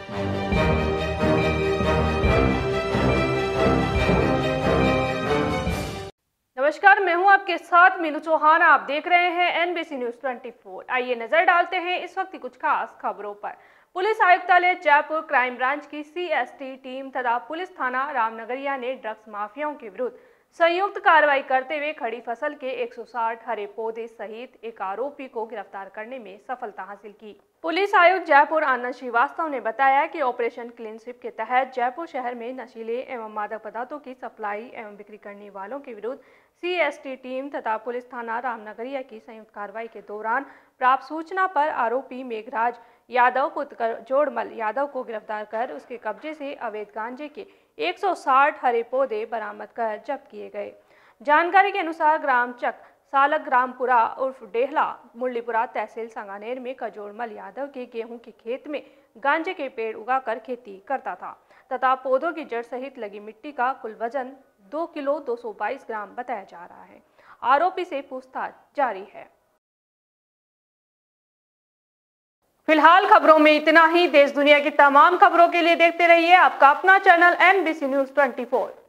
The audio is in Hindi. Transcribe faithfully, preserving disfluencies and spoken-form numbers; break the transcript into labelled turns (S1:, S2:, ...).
S1: नमस्कार, मैं हूं आपके साथ मीनू चौहान। आप देख रहे हैं एनबीसी न्यूज चौबीस। आइए नजर डालते हैं इस वक्त की कुछ खास खबरों पर। पुलिस आयुक्तालय जयपुर, क्राइम ब्रांच की सीएसटी टीम तथा पुलिस थाना रामनगरिया ने ड्रग्स माफियाओं के विरुद्ध संयुक्त कार्रवाई करते हुए खड़ी फसल के एक सौ साठ हरे पौधे सहित एक आरोपी को गिरफ्तार करने में सफलता हासिल की। पुलिस आयुक्त जयपुर आनंद श्रीवास्तव ने बताया कि ऑपरेशन क्लीन स्वीप के तहत जयपुर शहर में नशीले एवं मादक पदार्थों की सप्लाई एवं बिक्री करने वालों के विरुद्ध सीएसटी टीम तथा पुलिस थाना रामनगरिया की संयुक्त कार्रवाई के दौरान प्राप्त सूचना पर आरोपी मेघराज यादव पुत्र जोड़मल यादव को गिरफ्तार कर उसके कब्जे से अवैध गांजे के एक सौ साठ हरे पौधे बरामद कर जब्त किए गए। जानकारी के अनुसार ग्राम चक सालक ग्रामपुरा उर्फ डेहला मुरलीपुरा तहसील संगानेर में कजोड़मल यादव के गेहूं के खेत में गांजे के पेड़ उगाकर खेती करता था तथा पौधों की जड़ सहित लगी मिट्टी का कुल वजन दो किलो दो सौ बाईस ग्राम बताया जा रहा है। आरोपी से पूछताछ जारी है। फिलहाल खबरों में इतना ही। देश दुनिया की तमाम खबरों के लिए देखते रहिए आपका अपना चैनल एनबीसी न्यूज चौबीस।